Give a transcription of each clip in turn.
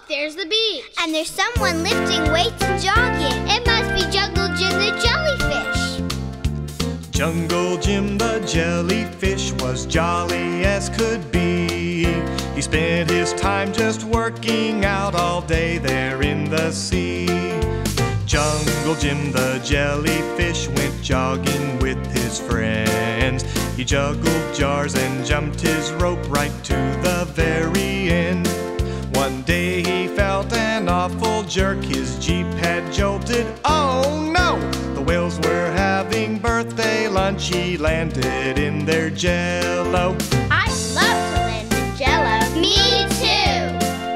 there's the beach. And there's someone lifting weights and jogging. It must be Jungle Jim the jellyfish. Jungle Jim the jellyfish was jolly as could be. He spent his time just working out all day there in the sea. Jungle Jim the jellyfish went jogging with his friends. He juggled jars and jumped his rope right to the very end. One day he felt an awful jerk, his Jeep had jolted. Oh no! The whales were having birthday lunch, he landed in their jello. I'd love to land in jello. Me too!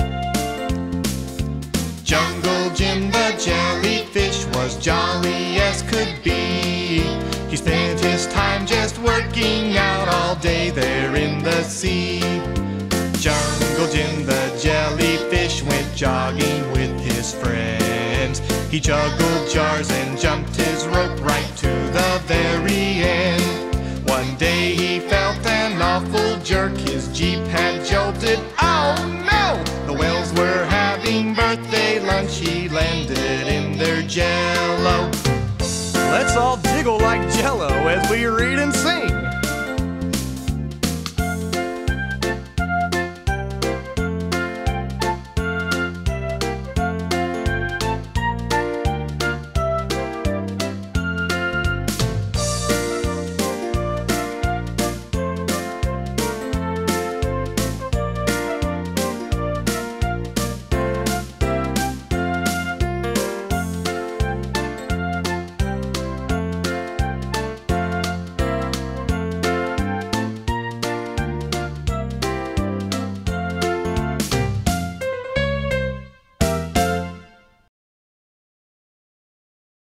Jungle Jim the jellyfish was jolly as could be. He spent his time just working out all day there in the sea. Jungle Jim the jellyfish went jogging with his friends. He juggled jars and jumped his rope right to the very end. One day he felt an awful jerk, his Jeep had jolted. Oh no! The whales were having birthday lunch, he landed in their jello. Let's all jiggle like jello as we read and sing.